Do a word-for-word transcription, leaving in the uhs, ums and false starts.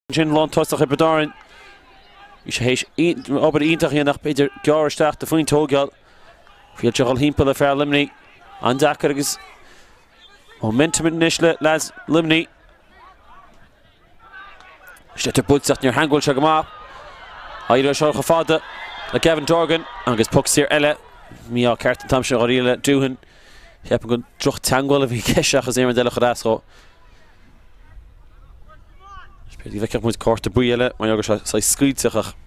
Jin Lon Tosach Bedarin. Is heis ober ítach hier nach Peter Garstach de Fuin Togal. Fiel Joel Himpel fer Limerick. An Dakergus. Momentum in Nishle lads Limerick. Stetter Butzach near Hangul Shagama. Ayro Shor Khafada. La Gavin Dorgan. Angus Pucks here Ella. Mia Carton Thompson Orila Duhan. Heb een droog tangwel of ik keshach as iemand gelachro. Die wekker moet kort te boeien, maar jongens, zij schiet zich.